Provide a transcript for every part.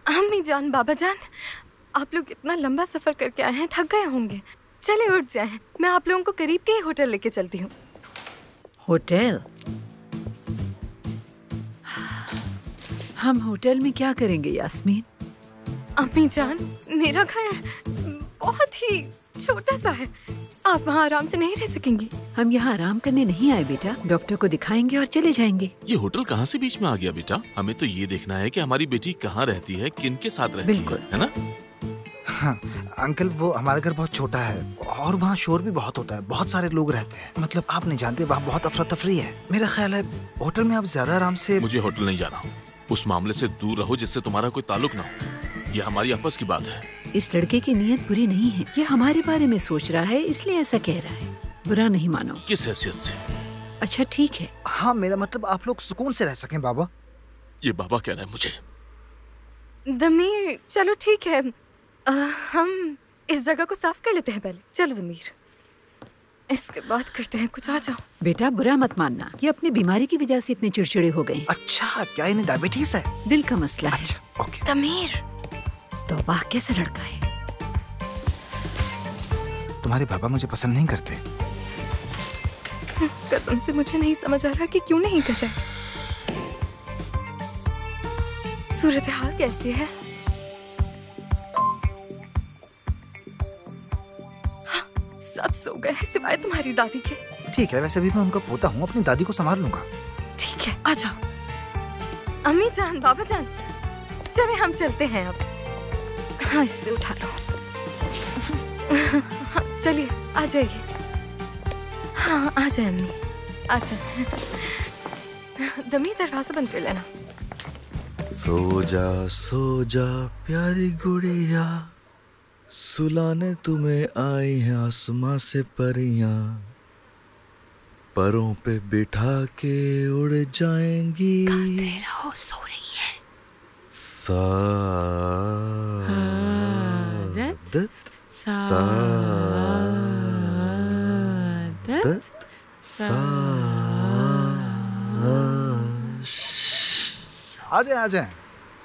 अम्मी जान, बाबा जान, आप लोग इतना लंबा सफर करके आए हैं, थक गए होंगे। चले उठ जाएं, मैं आप लोगों को करीब के ही होटल लेके चलती हूँ। होटल? हम होटल में क्या करेंगे यास्मीन? अम्मी जान, मेरा घर बहुत ही छोटा सा है, आप वहाँ आराम से नहीं रह सकेंगी। हम यहाँ आराम करने नहीं आए बेटा, डॉक्टर को दिखाएंगे और चले जाएंगे। ये होटल कहाँ से बीच में आ गया बेटा? हमें तो ये देखना है कि हमारी बेटी कहाँ रहती है, किनके साथ रहती है ना? हाँ अंकल, वो हमारा घर बहुत छोटा है और वहाँ शोर भी बहुत होता है, बहुत सारे लोग रहते हैं। मतलब आप नहीं जानते, वहाँ बहुत अफरा तफरी है। मेरा ख्याल है होटल में आप ज्यादा आराम से। मुझे होटल नहीं जाना, उस मामले से दूर रहो जिससे तुम्हारा कोई ताल्लुक ना हो। ये हमारी आपस की बात है। इस लड़के की नीयत बुरी नहीं है, ये हमारे बारे में सोच रहा है इसलिए ऐसा कह रहा है। बुरा नहीं मानो। किस हैसियत से? अच्छा ठीक है। हाँ मेरा मतलब आप लोग सुकून से रह सकें बाबा। ये बाबा कह रहा है मुझे। दमीर चलो ठीक है, हम इस जगह को साफ कर लेते हैं पहले। चलो दमीर, इसके बाद करते हैं कुछ। आ जाओ बेटा, बुरा मत मानना, ये अपनी बीमारी की वजह से इतने चिड़चिड़े हो गए। अच्छा, क्या इन्हें डायबिटीज है? दिल का मसला है। अच्छा ओके। दमीर तौबा, कैसा लड़का है। तुम्हारे पापा मुझे पसंद नहीं करते। कसम से मुझे नहीं समझ आ रहा कि क्यों नहीं कर रहे। सूरत हाल कैसी है? हाँ, सब सो गए हैं सिवाय तुम्हारी दादी के। ठीक है, वैसे भी मैं उनका पोता हूँ, अपनी दादी को संभाल लूंगा। ठीक है, आ जाओ। अम्मी जान, बाबा जान, चले हम चलते हैं अब। हाँ, इससे उठा लो। चलिए आ जाइए। हाँ आ जाए अम्मी, आ जाए। दमी दरवाजा बंद कर लेना। सो जा प्यारी गुड़िया, सुलाने तुम्हें आई हैं आसमां से परियां, परों पे बिठा के उड़ जाएंगी। गाते रहो, सो रही है। सादत सादत आ जाए आ जाए।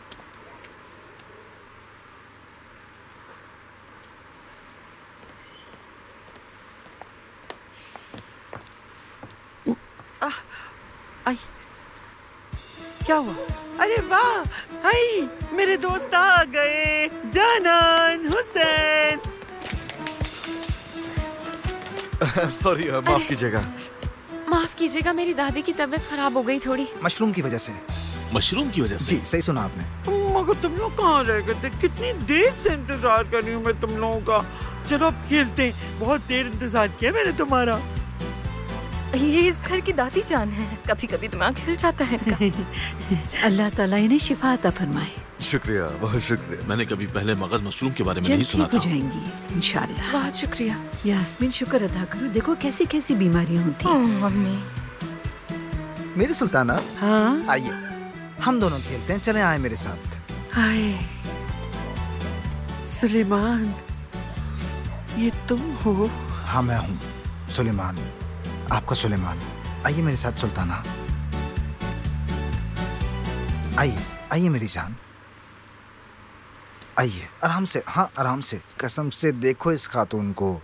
आई, क्या हुआ? अरे वाह, आई मेरे दोस्त आ गए, जानान, हुसैन। सॉरी, माफ कीजिएगा। माफ कीजिएगा, मेरी दादी की तबीयत खराब हो गई थोड़ी। मशरूम की वजह से। मशरूम की वजह से? जी सही सुना आपने। मगर तुम लोग कहाँ रह गए थे? कितनी देर से इंतजार कर रही हूँ मैं तुम लोगों का। चलो अब खेलते हैं, बहुत देर इंतजार किया मैंने तुम्हारा। ये इस घर की दादी जान है, कभी कभी दिमाग हिल जाता है इनका। अल्लाह ताला इन्हें शिफा अता फरमाए। शुक्रिया, बहुत शुक्रिया। मैंने कभी पहले मगज मशरूम के बारे में नहीं सुना था। ठीक हो जाएंगी इंशाल्लाह। बहुत शुक्रिया। यास्मीन, शुक्र अदा करो, देखो कैसी कैसी बीमारियां होती हैं। मम्मी। मेरी सुल्ताना, हाँ आइए हम दोनों खेलते हैं, चले आए मेरे साथ। हाय सुलेमान, ये तुम हो? हाँ मैं हूँ सुलेमान, आपका सुलेमान। आइए मेरे साथ सुल्ताना, आइए आइए मेरी जान, आइए आराम से। हाँ आराम से, कसम से देखो इस खातून को।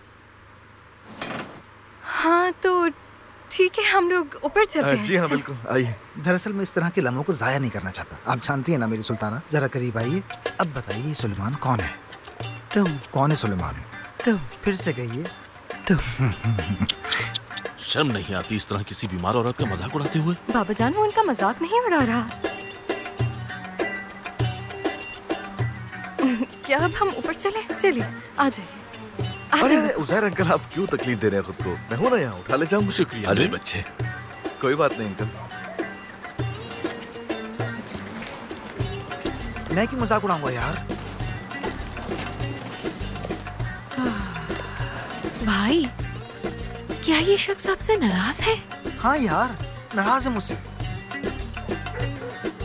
हाँ तो ठीक है, हम लोग ऊपर चलते हैं। जी हाँ बिल्कुल, आइए। दरअसल मैं इस तरह के लम्हों को जाया नहीं करना चाहता, आप जानती हैं ना मेरी सुल्ताना। जरा करीब आइए। अब बताइए सुलेमान कौन है? तुम। कौन है सुलेमान? तुम। फिर से कहिए। तुम। शर्म नहीं आती इस तरह किसी बीमार औरत का मजाक उड़ाते हुए? बाबा जान, वो उनका मजाक नहीं उड़ा रहा। क्या अब हम ऊपर चले? चलिए आ जाइए। अरे उज़ैर अंकल, आप क्यों तकलीफ दे रहे हैं खुद को? मैं हूं ना यहाँ, उठा ले जाऊंगा। शुक्रिया मेरे बच्चे। कोई बात नहीं अंकल। मैं क्यों मजाक उड़ाऊंगा यार? भाई, क्या ये शख्स आपसे नाराज है? हाँ यार, नाराज है मुझसे।